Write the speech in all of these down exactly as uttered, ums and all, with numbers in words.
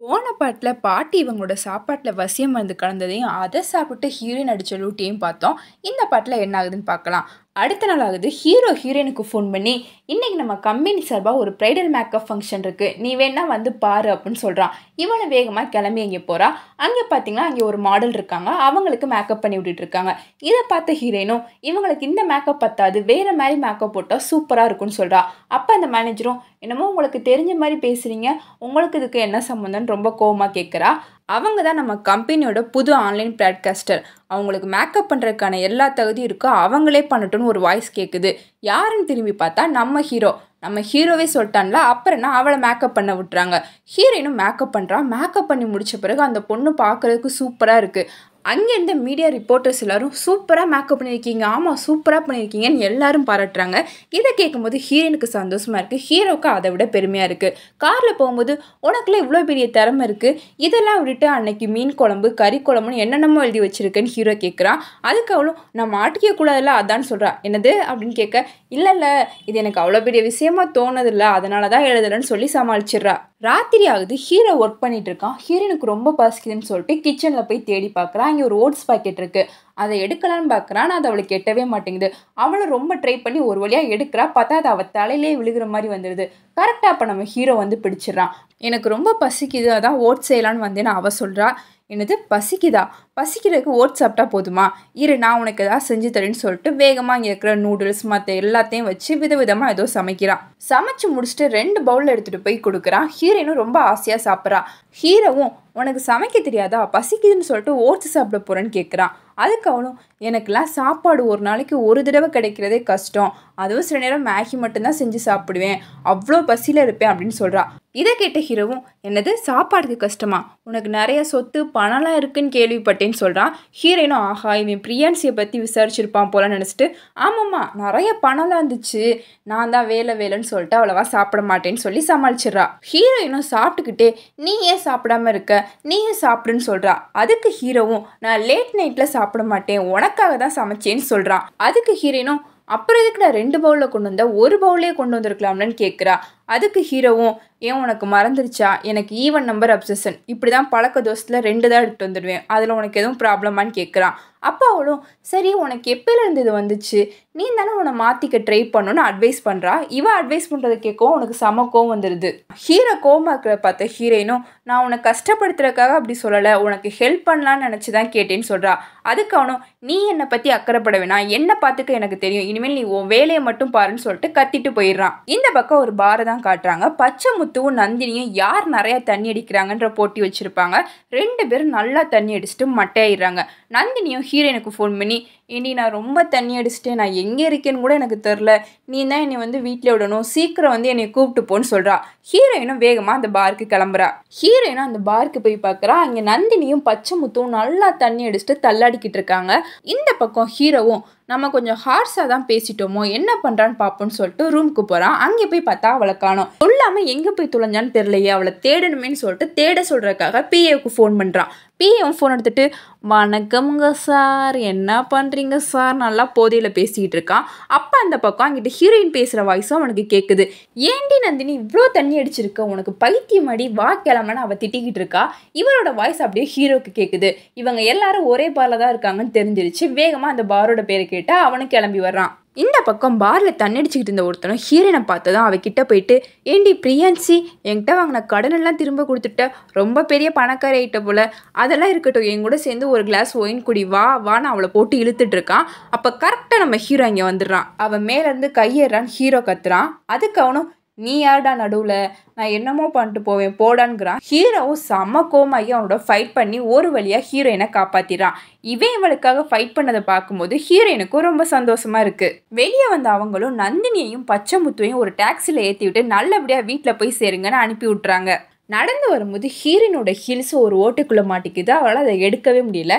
போன பாட்டுல பாட்டி இவங்களோட சாப்பாட்டுல வசியம் மருந்து கலந்ததையும், அத சாப்பிட்டு ஹீரோயின் அடிச்ச லூட்டியும் பார்த்தோம். இந்த பாட்டுல என்ன ஆகுதுன்னு பார்க்கலாம். அடுத்த நாள் ஆகுது. ஹீரோ ஹீரோயினுக்கு ஃபோன் பண்ணி, "இன்னைக்கு நம்ம கம்பெனி சார்பா ஒரு பிரைடல் மேக்கப் ஃபங்க்ஷன் இருக்கு. நீ வேணா வந்து பாரு" அப்படின்னு சொல்றான். இவளும் வேகமா கிளம்பி அங்கே போறா. அங்கே பார்த்தீங்கன்னா அங்கே ஒரு மாடல் இருக்காங்க. அவங்களுக்கு மேக்கப் பண்ணி விட்டுட்டு இருக்காங்க. இதை பார்த்த ஹீரோயினும், "இவங்களுக்கு இந்த மேக்கப் பத்தாது, வேற மாதிரி மேக்கப் போட்டால் சூப்பரா இருக்கும்னு சொல்றா." அப்ப அந்த மேனேஜரும், "என்னமோ உங்களுக்கு தெரிஞ்ச மாதிரி பேசுறீங்க, உங்களுக்கு இதுக்கு என்ன சம்மந்தம்னு" ரொம்ப கோவமா கேட்குறா. அவங்க தான் நம்ம கம்பெனியோட புது ஆன்லைன் ப்ராட்காஸ்டர். அவங்களுக்கு மேக்கப் பண்ணுறதுக்கான எல்லா தகுதியும் இருக்கோ, அவங்களே பண்ணட்டும்னு ஒரு வாய்ஸ் கேட்குது. யாருன்னு திரும்பி பார்த்தா நம்ம ஹீரோ. நம்ம ஹீரோவே சொல்லிட்டான்ல, அப்புறம் என்ன அவளை மேக்கப் பண்ண விட்டுறாங்க. ஹீரோயினும் மேக்கப் பண்ணுறா. மேக்கப் பண்ணி முடிச்ச பிறகு அந்த பொண்ணு பார்க்குறதுக்கு சூப்பராக இருக்குது. அங்கே இருந்த மீடியா ரிப்போர்ட்டர்ஸ் எல்லாரும், "சூப்பராக மேக்கப் பண்ணியிருக்கீங்க, ஆமாம் சூப்பராக பண்ணியிருக்கீங்கன்னு" எல்லாரும் பாராட்டுறாங்க. இதை கேட்கும்போது ஹீரோயினுக்கு சந்தோஷமாக இருக்குது. ஹீரோவுக்கு அதை விட பெருமையாக இருக்குது. காரில் போகும்போது, "உனக்குள்ள இவ்வளோ பெரிய திறமை இருக்குது, இதெல்லாம் விட்டுட்டு அன்னைக்கு மீன் குழம்பு கறி குழம்புன்னு என்னென்னமோ எழுதி வச்சிருக்கேன்னு" ஹீரோ கேட்குறான். அதுக்கு அவளும், "நான் மாட்டிக்க கூடாதுல்ல, அதான்னு சொல்கிறா." "என்னது?" அப்படின்னு கேட்க, "இல்லை இல்லை, இது எனக்கு அவ்வளோ பெரிய விஷயமா தோணுதில்ல, அதனால தான் எழுதுறேன்னு" சொல்லி சமாளிச்சிடுறா. ராத்திரி ஆகுது. ஹீரோ ஒர்க் பண்ணிட்டு இருக்கான். ஹீரோனுக்கு ரொம்ப பசிக்குதுன்னு சொல்லிட்டு கிச்சனில் போய் தேடி பார்க்குறான். இங்கே ஒரு ஓட்ஸ் பாக்கெட் இருக்கு. அதை எடுக்கலான்னு பார்க்குறான். அது அவளுக்கு எட்டவே மாட்டேங்குது. அவளும் ரொம்ப ட்ரை பண்ணி ஒரு வழியாக எடுக்கிறா. பார்த்தா அது அவள் தலையிலே விழுகிற மாதிரி வந்துடுது. கரெக்டாக அப்போ நம்ம ஹீரோ வந்து பிடிச்சிடறான். "எனக்கு ரொம்ப பசிக்குது, அதான் ஓட்ஸ் செய்யலான்னு வந்தேன்னு" அவள் சொல்கிறா. "என்னது பசிக்குதா? பசிக்கிறதுக்கு ஓட்ஸ் சாப்பிட்டா போதுமா? இரு, நான் உனக்கு ஏதாவது செஞ்சு தரேன்னு" சொல்லிட்டு வேகமாக இங்கே இருக்கிற நூடுல்ஸ் மற்ற எல்லாத்தையும் வச்சு விதவிதமாக ஏதோ சமைக்கிறான். சமைச்சு முடிச்சுட்டு ரெண்டு பவுலில் எடுத்துகிட்டு போய் கொடுக்குறான். ஹீரோயினும் ரொம்ப ஆசையாக சாப்பிட்றா. ஹீரோவும், "உனக்கு சமைக்க தெரியாதா? பசிக்குதுன்னு சொல்லிட்டு ஓட்ஸ் சாப்பிட போகிறேன்னு" கேட்குறான். அதுக்கு அவனும், "எனக்கெல்லாம் சாப்பாடு ஒரு நாளைக்கு ஒரு தடவை கிடைக்கிறதே கஷ்டம், அதுவும் சில நேரம் மேகி மட்டும்தான் செஞ்சு சாப்பிடுவேன், அவ்வளோ பசியில் இருப்பேன்" அப்படின்னு சொல்கிறா. இதை கேட்ட ஹீரோவும், "என்னது சாப்பாடுக்கு கஷ்டமா? உனக்கு நிறைய சொத்து பணம்லாம் இருக்குன்னு கேள்விப்பட்டேன்னு" சொல்கிறான். ஹீரோயினும், ஆஹா இவன் பிரியான்சியை பற்றி விசாரிச்சிருப்பான் போல நினச்சிட்டு, "ஆமாம்மா நிறைய பணம்லாம் இருந்துச்சு, நான் தான் வேலை வேலைன்னு சொல்லிட்டு அவ்வளவா சாப்பிட மாட்டேன்னு" சொல்லி சமாளிச்சிடுறா. ஹீரோயினும் சாப்பிட்டுக்கிட்டே, "நீ ஏன் சாப்பிடாம இருக்க, நீயும் சாப்பிடுன்னு" சொல்கிறா. அதுக்கு ஹீரோவும், "நான் லேட் நைட்டில் சாப்பிட மாட்டேன், உனக்காக தான் சமைச்சேன்னு" சொல்கிறான். அதுக்கு ஹீரோயினும், "அப்புறம் எதுக்கு நான் ரெண்டு பவுலில் கொண்டு வந்தா, ஒரு பவுலே கொண்டு வந்திருக்கலாம்லன்னு" கேட்குறா. அதுக்கு ஹீரோவும், "ஏன் உனக்கு மறந்துருச்சா, எனக்கு ஈவன் நம்பர் அப்சஷன், இப்படி தான் பழக்க தோசத்தில் ரெண்டு தான் எடுத்துகிட்டு வந்துடுவேன், அதில் உனக்கு எதுவும் ப்ராப்ளமான்னு" கேட்குறான். அப்போ அவளும், "சரி உனக்கு எப்போலேருந்து இது வந்துச்சு, நீ தானே உன்னை மாற்றிக்க ட்ரை பண்ணணும்னு" அட்வைஸ் பண்ணுறா. இவன் அட்வைஸ் பண்ணுறதை கேட்கவும் உனக்கு செம கோவம் வந்துடுது. ஹீரோ கோவமாக இருக்கிற பார்த்த ஹீரோயினும், "நான் உன்னை கஷ்டப்படுத்துறதுக்காக அப்படி சொல்லலை, உனக்கு ஹெல்ப் பண்ணலான்னு நினச்சி தான் கேட்டேன்னு" சொல்கிறா. அதுக்கு அவனும், "நீ என்னை பற்றி அக்கறைப்பட வேணாம், என்னை பார்த்துக்க எனக்கு தெரியும், இனிமேல் நீ உன் வேலையை மட்டும் பாருன்னு" சொல்லிட்டு கத்திட்டு போயிடுறான். இந்த பக்கம் ஒரு பாரை தான் காட்டுறாங்க. பச்சை முத்துவும் நந்தினியும் யார் நிறைய தண்ணி அடிக்கிறாங்கன்ற போட்டி வச்சிருப்பாங்க. ரெண்டு பேரும் நல்லா தண்ணி அடிச்சுட்டு மட்டையாயிடுறாங்க. நந்தினியும் ஹீரோயினுக்கு ஃபோன் பண்ணி, "ஏண்டி நான் ரொம்ப தண்ணி அடிச்சிட்டேன், நான் எங்கே இருக்கேன்னு கூட எனக்கு தெரில, நீ தான் என்னை வந்து வீட்டில் விடணும், சீக்கிரம் வந்து என்னை கூப்பிட்டு போன்னு" சொல்கிறா. ஹீரோயினும் வேகமாக அந்த பாருக்கு கிளம்புறா. ஹீரோயினும் அந்த பாருக்கு போய் பார்க்குறா. அங்கே நந்தினியும் பச்சை முத்தும் நல்லா தண்ணி அடிச்சுட்டு தள்ளாடிக்கிட்டு இருக்காங்க. இந்த பக்கம் ஹீரோவும், "நம்ம கொஞ்சம் ஹார்ஸாக தான் பேசிட்டோமோ, என்ன பண்ணுறான்னு பார்ப்போம்னு" சொல்லிட்டு ரூமுக்கு போகிறான். அங்கே போய் பார்த்தா அவளை காணோம். சொல்லாமல் எங்கே போய் துளைஞ்சான்னு தெரியலையே, அவளை தேடணுமேன்னு சொல்லிட்டு தேட சொல்கிறதுக்காக பிஏவுக்கு ஃபோன் பண்ணுறான். பிஏவும் ஃபோன் எடுத்துகிட்டு, "வணக்கம்ங்க சார், என்ன பண்ணுறீங்க சார்" நல்லா போதையில் பேசிக்கிட்டு இருக்கான். அப்போ அந்த பக்கம் அங்கிட்ட ஹீரோயின் பேசுகிற வாய்ஸும் அவனுக்கு கேட்குது. "ஏண்டி நந்தினி இவ்வளோ தண்ணி அடிச்சிருக்க, உனக்கு பைத்தியம் அடி, வா கிளம்புன்னு" அவள் திட்டிக்கிட்டு இருக்கா. இவரோட வாய்ஸ் அப்படியே ஹீரோக்கு கேட்குது. இவங்க எல்லாரும் ஒரே பாரில் தான் இருக்காங்கன்னு தெரிஞ்சிருச்சு. வேகமாக அந்த பாரோட பேரை கேட்டு அவனும் கிளம்பி வர்றான். இந்த பக்கம் பாரில் தண்ணி அடிச்சுக்கிட்டு இருந்த ஒருத்தனும் ஹீரோயினை பார்த்ததும் அவகிட்ட போயிட்டு, "ஏண்டி பிரியான்சி, என்கிட்ட வாங்கின கடனெல்லாம் திரும்ப கொடுத்துட்ட, ரொம்ப பெரிய பணக்கார ஆயிட்ட போல, அதெல்லாம் இருக்கட்டும், என் கூட சேர்ந்து ஒரு கிளாஸ் ஒயின் குடி, வா வான்னு" அவளை போட்டு இழுத்துட்டு இருக்கான். அப்போ கரெக்டாக நம்ம ஹீரோ இங்கே வந்துடுறான். அவன் மேலேருந்து கையேறான்னு ஹீரோ கத்துறான். அதுக்கு அவனும், "நீ யாருடா நடுவில், நான் என்னமோ பண்ணிட்டு போவேன் போடான்ங்கிறான்." ஹீரோவும் செம்ம கோமாகி அவனோட ஃபைட் பண்ணி ஒரு வழியாக ஹீரோயினை காப்பாற்றிடுறான். இவன் இவளுக்காக ஃபைட் பண்ணதை பார்க்கும்போது ஹீரோயினுக்கும் ரொம்ப சந்தோஷமா இருக்கு. வெளியே வந்த அவங்களும் நந்தினியையும் பச்சை முத்துவையும் ஒரு டாக்ஸியில் ஏற்றி விட்டு நல்லபடியாக வீட்டில் போய் சேருங்கன்னு அனுப்பி விட்டுறாங்க. நடந்து வரும்போது ஹீரோயினோட ஹீல்ஸ் ஒரு ஓட்டுக்குள்ளே மாட்டிக்குது. அவளால் அதை எடுக்கவே முடியல.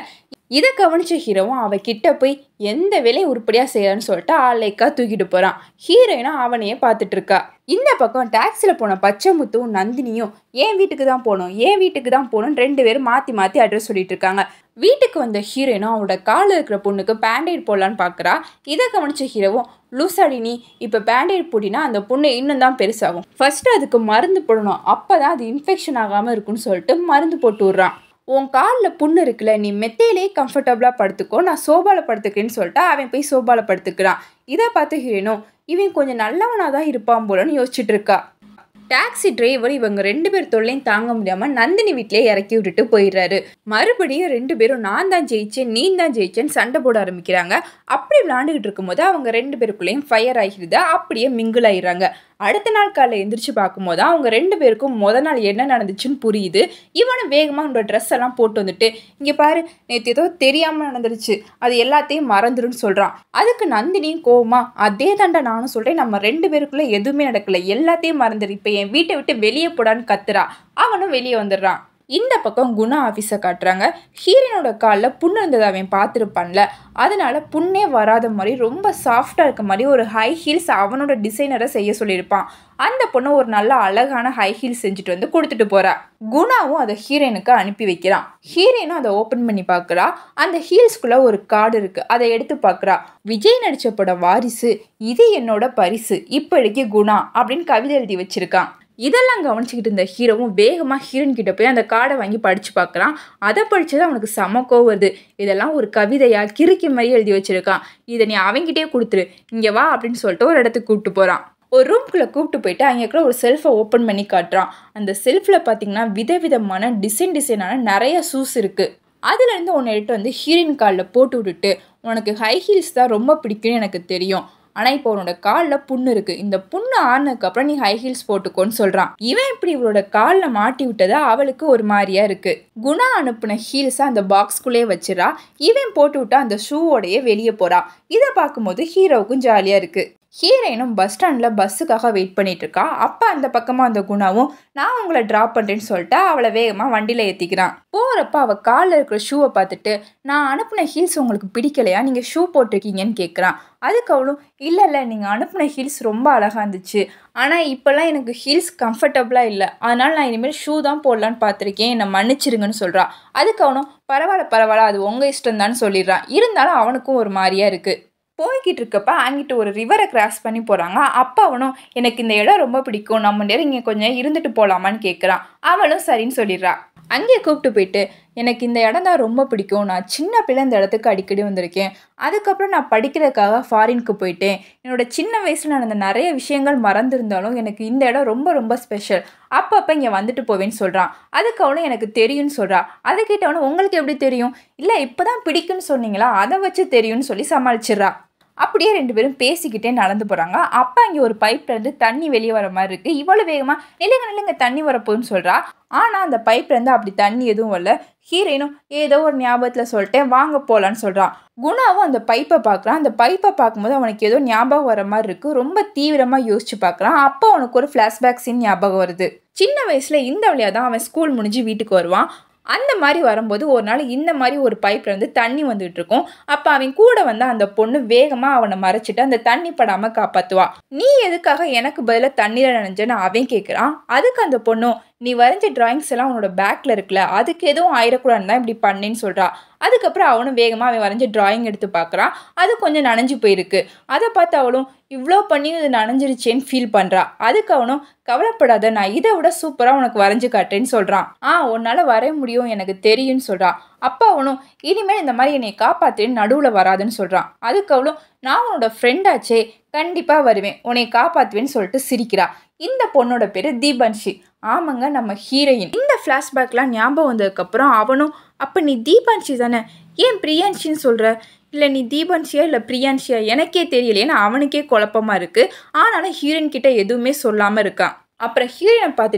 இதை கவனிச்ச ஹீரோவும் அவகிட்ட போய் எந்த வேலையும் உருப்படியாக செய்யறான்னு சொல்லிட்டு ஆளைக்கா தூக்கிட்டு போகிறான். ஹீரோயினும் அவனையே பார்த்துட்டு இருக்கா. இந்த பக்கம் டாக்ஸியில் போன பச்சைமுத்துவும் நந்தினியும் என் வீட்டுக்கு தான் போகணும் என் வீட்டுக்கு தான் போகணும்னு ரெண்டு பேரும் மாற்றி மாற்றி அட்ரஸ் சொல்லிட்டு இருக்காங்க. வீட்டுக்கு வந்த ஹீரோயினும் அவனோட காலில் இருக்கிற பொண்ணுக்கு பேண்டேட் போடலான்னு பார்க்குறா. இதை கவனிச்ச ஹீரோவும் லூசாடி நீ இப்போ பேண்டேட் போட்டினா அந்த பொண்ணு இன்னும் தான் பெருசாகும், ஃபர்ஸ்ட் அதுக்கு மருந்து போடணும், அப்போ தான் அது இன்ஃபெக்ஷன் ஆகாமல் இருக்குன்னு சொல்லிட்டு மருந்து போட்டு விட்றான். உன் காலில் புண்ணு இருக்குல்ல, நீ மெத்தையிலே கம்ஃபர்டபுளாக படுத்துக்கோ, நான் சோபாவில் படுத்துக்கிறேன்னு சொல்லிட்டு அவன் போய் சோபாவில் படுத்துக்கிறான். இதை பார்த்து ஹீரோனும் இவன் கொஞ்சம் நல்லவனாக தான் இருப்பான் போலன்னு யோசிச்சுட்டு இருக்கா. டாக்ஸி டிரைவர் இவங்க ரெண்டு பேர் தொல்லையும் தாங்க முடியாமல் நந்தினி வீட்டிலே இறக்கி விட்டுட்டு போயிடுறாரு. மறுபடியும் ரெண்டு பேரும் நான் தான் ஜெயிச்சேன் நீ தான் ஜெயிச்சேன்னு சண்டை போட ஆரம்பிக்கிறாங்க. அப்படி விளாண்டுக்கிட்டு இருக்கும்போது அவங்க ரெண்டு பேருக்குள்ளேயும் ஃபயர் ஆகிடுது. அப்படியே மிங்கிள் ஆயிடுறாங்க. அடுத்த நாள் காலையில் எந்திரிச்சு பார்க்கும்போது அவங்க ரெண்டு பேருக்கும் முத நாள் என்ன நடந்துச்சுன்னு புரியுது. இவனும் வேகமாக அவனோட ட்ரெஸ் எல்லாம் போட்டு வந்துட்டு இங்கே பாரு நேற்று ஏதோ தெரியாமல் நடந்துருச்சு அது எல்லாத்தையும் மறந்துடுன்னு சொல்கிறான். அதுக்கு நந்தினியும் கோவமா அதே தாண்டா நானும் சொல்கிறேன், நம்ம ரெண்டு பேருக்குள்ளே எதுவுமே நடக்கல, எல்லாத்தையும் மறந்துடு, இப்போ என் வீட்டை விட்டு வெளியே போடான்னு கத்துறா. அவனும் வெளியே வந்துடுறான். இந்த பக்கம் குணா ஆஃபீஸை காட்டுறாங்க. ஹீரோனோட காலில் புண்ணு இருந்ததை அவன் பார்த்துருப்பான்ல, அதனால புண்ணே வராத மாதிரி ரொம்ப சாஃப்டாக இருக்க மாதிரி ஒரு ஹை ஹீல்ஸ் அவனோட டிசைனரை செய்ய சொல்லியிருப்பான். அந்த பொண்ணு ஒரு நல்ல அழகான ஹை ஹீல்ஸ் செஞ்சுட்டு வந்து கொடுத்துட்டு போறா. குணாவும் அதை ஹீரோனுக்கு அனுப்பி வைக்கிறான். ஹீரோனும் அதை ஓப்பன் பண்ணி பார்க்குறா. அந்த ஹீல்ஸ்குள்ள ஒரு கார்டு இருக்கு, அதை எடுத்து பார்க்குறா. விஜய் நடிச்ச படம் வாரிசு, இது என்னோட பரிசு, இப்படிக்கு குணா அப்படின்னு கவிதை எழுதி வச்சிருக்கான். இதெல்லாம் கவனிச்சுக்கிட்டு இருந்த ஹீரோவும் வேகமாக ஹீரோயின் கிட்ட போய் அந்த கார்டை வாங்கி படித்து பார்க்குறான். அதை படித்தது அவனுக்கு செம கோவம் வருது. இதெல்லாம் ஒரு கவிதையா கிறுக்கி மாதிரி எழுதி வச்சிருக்கான், இதை நீ அவங்கிட்டே கொடுத்துரு, இங்கே வா அப்படின்னு சொல்லிட்டு ஒரு இடத்துக்கு கூப்பிட்டு போகிறான். ஒரு ரூம்குள்ளே கூப்பிட்டு போயிட்டு அங்கே இருக்கிற ஒரு செல்ஃபை ஓப்பன் பண்ணி காட்டுறான். அந்த செல்ஃபில் பார்த்தீங்கன்னா விதவிதமான டிசைன் டிசைனான நிறைய ஷூஸ் இருக்குது. அதுலேருந்து ஒன்று எடுத்து வந்து ஹீரோயின் காலில் போட்டு விட்டுட்டு உனக்கு ஹை ஹீல்ஸ் தான் ரொம்ப பிடிக்கும்னு எனக்கு தெரியும், ஆனால் இப்போ உன்னோட காலில் புண்ணு இருக்குது, இந்த புண்ணு ஆனதுக்கப்புறம் நீ ஹை ஹீல்ஸ் போட்டுக்கோன்னு சொல்கிறான். இவன் இப்படி இவளோட காலில் மாட்டி விட்டதா அவளுக்கு ஒரு மாதிரியா இருக்குது. குணா அனுப்புன ஹீல்ஸை அந்த பாக்ஸ்குள்ளேயே வச்சிடறா. இவன் போட்டு விட்டா அந்த ஷூவோடையே வெளியே போகிறா. இதை பார்க்கும்போது ஹீரோவுக்கும் ஜாலியாக இருக்குது. ஹீரோயினும் பஸ் ஸ்டாண்டில் பஸ்ஸுக்காக வெயிட் பண்ணிட்டு இருக்கா. அப்போ அந்த பக்கமாக அந்த குணாவும் நான் உங்களை ட்ராப் பண்ணுறேன்னு சொல்லிட்டு அவளை வேகமாக வண்டியில் ஏற்றிக்கிறான். போகிறப்ப அவள் காலில் இருக்கிற ஷூவை பார்த்துட்டு நான் அனுப்பின ஹீல்ஸ் உங்களுக்கு பிடிக்கலையா, நீங்கள் ஷூ போட்டிருக்கீங்கன்னு கேட்குறான். அதுக்கு அவளும் இல்லை இல்லை நீங்கள் அனுப்பின ஹீல்ஸ் ரொம்ப அழகாக இருந்துச்சு, ஆனால் இப்போல்லாம் எனக்கு ஹீல்ஸ் கம்ஃபர்டபுளாக இல்லை, அதனால் நான் இனிமேல் ஷூ தான் போடலான்னு பார்த்துருக்கேன், என்னை மன்னிச்சிருங்கன்னு சொல்கிறான். அதுக்கு அவனும் பரவாயில்ல பரவாயில்ல அது உங்கள் இஷ்டம் தான் சொல்லிடுறான். இருந்தாலும் அவனுக்கும் ஒரு மாதிரியா இருக்குது. போய்கிட்டு இருக்கப்ப அங்கிட்டு ஒரு ரிவரை கிராஸ் பண்ணி போகிறாங்க. அப்போ அவனும் எனக்கு இந்த இடம் ரொம்ப பிடிக்கும், நம்ம நேரம் இங்கே கொஞ்சம் இருந்துட்டு போகலாமான்னு கேட்குறான். அவளும் சரின்னு சொல்லிடுறா. அங்கேயே கூப்பிட்டு போயிட்டு எனக்கு இந்த இடம் தான் ரொம்ப பிடிக்கும், நான் சின்ன பிள்ளை இந்த இடத்துக்கு அடிக்கடி வந்திருக்கேன், அதுக்கப்புறம் நான் படிக்கிறதுக்காக ஃபாரினுக்கு போயிட்டேன், என்னோட சின்ன வயசில் நடந்த நிறைய விஷயங்கள் மறந்துருந்தாலும் எனக்கு இந்த இடம் ரொம்ப ரொம்ப ஸ்பெஷல், அப்பப்போ இங்கே வந்துட்டு போவேன்னு சொல்கிறான். அதுக்கு அவனும் எனக்கு தெரியும்னு சொல்கிறா. அதை கேட்டவனும் உங்களுக்கு எப்படி தெரியும், இல்லை இப்போ தான் பிடிக்குன்னு சொன்னீங்களா அதை வச்சு தெரியும்னு சொல்லி சமாளிச்சிட்றா. அப்படியே ரெண்டு பேரும் பேசிக்கிட்டே நடந்து போகிறாங்க. அப்போ அங்கே ஒரு பைப்லேருந்து தண்ணி வெளியே வர மாதிரி இருக்குது. இவ்வளோ வேகமாக நில்லுங்க நில்லுங்க தண்ணி வரப்போகுதுன்னு சொல்கிறா. ஆனால் அந்த பைப்லேருந்து அப்படி தண்ணி எதுவும் வரல. ஹீரோயினும் ஏதோ ஒரு ஞாபகத்தில் சொல்லிட்டேன் வாங்க போகலான்னு சொல்கிறான். குணாவும் அந்த பைப்பை பார்க்குறான். அந்த பைப்பை பார்க்கும்போது அவனுக்கு ஏதோ ஞாபகம் வர மாதிரி இருக்குது. ரொம்ப தீவிரமாக யோசிச்சு பார்க்குறான். அப்போ அவனுக்கு ஒரு ஃப்ளாஷ்பேக் சீன் ஞாபகம் வருது. சின்ன வயசில் இந்த வழியாக தான் அவன் ஸ்கூல் முடிஞ்சு வீட்டுக்கு வருவான். அந்த மாதிரி வரும்போது ஒரு நாள் இந்த மாதிரி ஒரு பைப்ல இருந்து தண்ணி வந்துட்டு இருக்கும். அப்போ அவன் கூட வந்து அந்த பொண்ணு வேகமாக அவனை மறைச்சிட்டு அந்த தண்ணி படாமல் காப்பாற்றுவா. நீ எதுக்காக எனக்கு பதிலாக தண்ணியில் நனைஞ்சேன்னு அவன் கேட்குறான். அதுக்கு அந்த பொண்ணும் நீ வரைஞ்ச டிராயிங்ஸ் எல்லாம் உன்னோட பேக்கில் இருக்குல்ல அதுக்கு எதுவும் ஆயிடக்கூடாதுன்னு தான் இப்படி பண்ணேன்னு சொல்கிறா. அதுக்கப்புறம் அவனும் வேகமாக அவன் வரைஞ்ச டிராயிங் எடுத்து பார்க்குறான். அது கொஞ்சம் நனைஞ்சு போயிருக்கு. அதை பார்த்து அவளும் இவ்வளோ பண்ணி இது நனைஞ்சிருச்சேன்னு ஃபீல் பண்ணுறா. அதுக்கு அவனும் கவலைப்படாத நான் இதை விட சூப்பராக உனக்கு வரைஞ்சு காட்டுறேன்னு சொல்கிறான். ஆ உன்னால் வரைய முடியும் எனக்கு தெரியும்னு சொல்கிறான். அப்போ அவனும் இனிமேல் இந்த மாதிரி என்னை காப்பாற்றுன்னு நடுவில் வராதுன்னு சொல்கிறான். அதுக்கு அவளும் நான் உன்னோட ஃப்ரெண்டாச்சே கண்டிப்பாக வருவேன் உன்னை காப்பாற்றுவேன்னு சொல்லிட்டு சிரிக்கிறா. இந்த பொண்ணோட பேர் தீபான்ஷி. ஆமாங்க நம்ம ஹீரோயின். இந்த ஃப்ளாஷ்பேக்லாம் ஞாபகம் வந்ததுக்கப்புறம் அவனும் அப்போ நீ தீபான்ஷி தானே, ஏன் பிரியான்ஷின்னு சொல்கிற, இல்லை நீ தீபான்ஷியா இல்லை பிரியான்ஷியா எனக்கே தெரியலையேன்னு அவனுக்கே குழப்பமாக இருக்குது. ஆனாலும் ஹீரோயின் கிட்ட எதுவுமே சொல்லாமல் இருக்கான். அப்புறம் ஹீரோயினை பார்த்துட்டு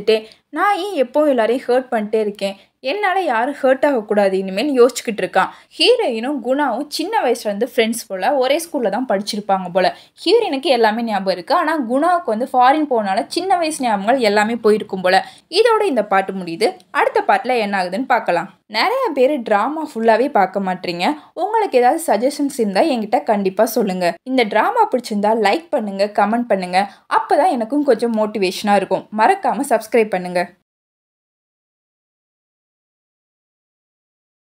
நான் ஏன் எப்போவும் எல்லாரையும் ஹர்ட் பண்ணிட்டே இருக்கேன், என்னால் யாரும் ஹர்ட் ஆகக்கூடாது இனிமேல் யோசிச்சுக்கிட்டு இருக்கான். ஹீரோயினும் குணாவும் சின்ன வயசுலேருந்து ஃப்ரெண்ட்ஸ் போல் ஒரே ஸ்கூலில் தான் படிச்சிருப்பாங்க போல். ஹீரோயினுக்கு எல்லாமே ஞாபகம் இருக்குது, ஆனால் குணாவுக்கு வந்து ஃபாரின் போனால சின்ன வயசு ஞாபகங்கள் எல்லாமே போயிருக்கும் போல். இதோட இந்த பாட்டு முடியுது. அடுத்த பாட்டில் என்ன ஆகுதுன்னு பார்க்கலாம். நிறைய பேர் ட்ராமா ஃபுல்லாகவே பார்க்க மாட்டீங்க. உங்களுக்கு ஏதாவது சஜஷன்ஸ் இருந்தால் என்கிட்ட கண்டிப்பாக சொல்லுங்கள். இந்த ட்ராமா பிடிச்சிருந்தா லைக் பண்ணுங்கள், கமெண்ட் பண்ணுங்கள். அப்போ தான் எனக்கும் கொஞ்சம் மோட்டிவேஷனாக இருக்கும். மறக்காமல் சப்ஸ்கிரைப் பண்ணுங்கள்.